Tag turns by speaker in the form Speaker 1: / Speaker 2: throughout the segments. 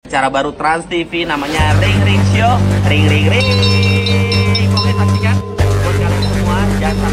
Speaker 1: Acara baru Trans TV namanya Ring Ring Show. Ring Ring Ring. Oke, saksikan buat kalian semua. Jangan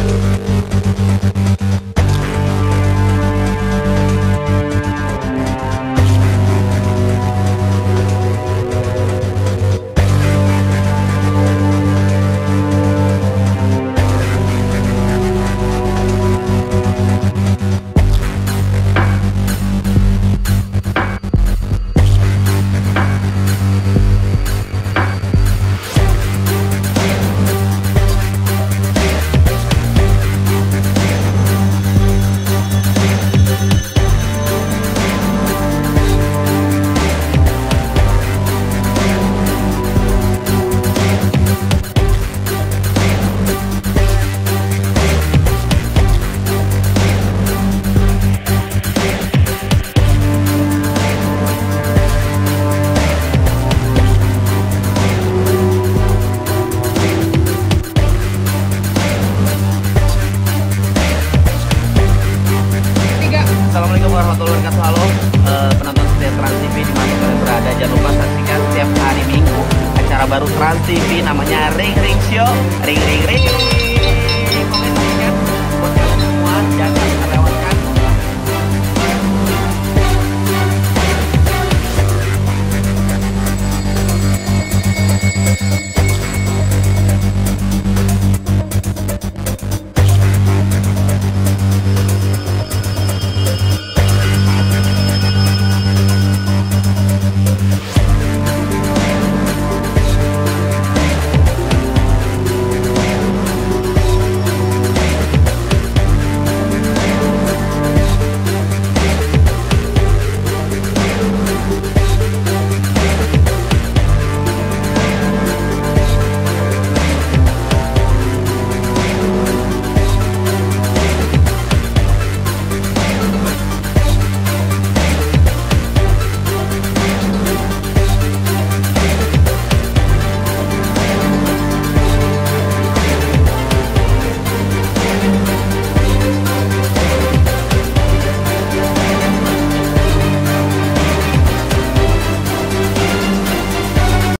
Speaker 1: Assalamualaikum warahmatullahi wabarakatuh. Halo penonton setia Trans TV dimana kalian berada. Jangan lupa saksikan setiap hari Minggu acara baru Trans TV namanya Ring Ring Show. Ring Ring Ring.